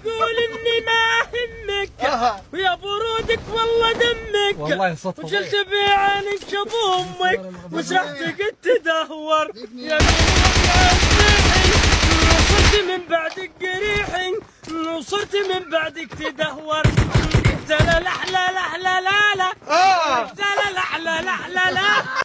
قول اني ما اهمك ويا برودك والله دمك والله صدفة وشلت بعينك شب امك وسرحتك تدهور يا وصرت من بعدك قريحي وصرت من بعدك تدهور لا لا لا لا لا لا لا لا لا لا لا لا